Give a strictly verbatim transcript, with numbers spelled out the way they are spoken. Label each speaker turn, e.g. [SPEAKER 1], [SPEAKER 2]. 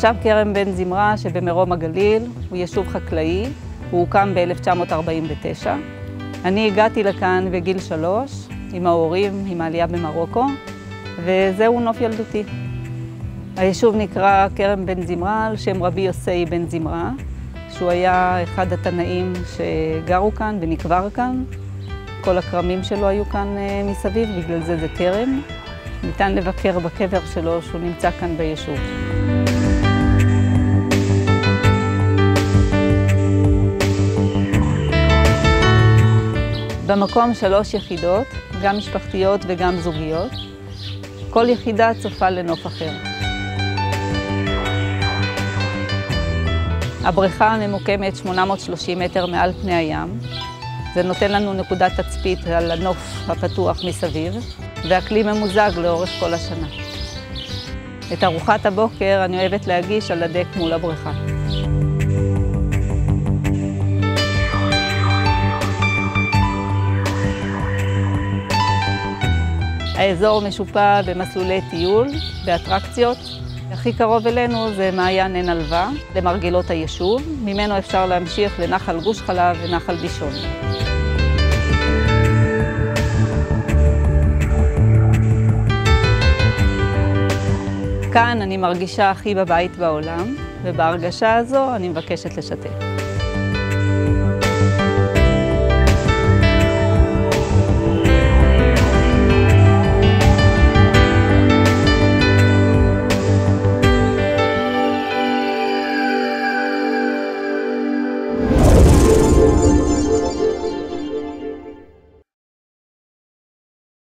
[SPEAKER 1] מושב כרם בן זמרה שבמרום הגליל הוא יישוב חקלאי, הוא הוקם ב-אלף תשע מאות ארבעים ותשע. אני הגעתי לכאן בגיל שלוש, עם ההורים, עם העלייה במרוקו, וזהו נוף ילדותי. היישוב נקרא כרם בן זמרה על שם רבי יוסי בן זמרה, שהוא היה אחד התנאים שגרו כאן ונקבר כאן. כל הכרמים שלו היו כאן מסביב, בגלל זה זה כרם. ניתן לבקר בקבר שלו שהוא נמצא כאן ביישוב. במקום שלוש יחידות, גם משפחתיות וגם זוגיות. כל יחידה צופה לנוף אחר. הבריכה ממוקמת שמונה מאות ושלושים מטר מעל פני הים. זה נותן לנו נקודת תצפית על הנוף הפתוח מסביב, והכלי ממוזג לאורך כל השנה. את ארוחת הבוקר אני אוהבת להגיש על הדק מול הבריכה. האזור משופע במסלולי טיול, באטרקציות. הכי קרוב אלינו זה מעיין עין עלווה, למרגלות היישוב. ממנו אפשר להמשיך לנחל גוש חלב ונחל דישון. כאן אני מרגישה הכי בבית בעולם, ובהרגשה הזו אני מבקשת לשתף.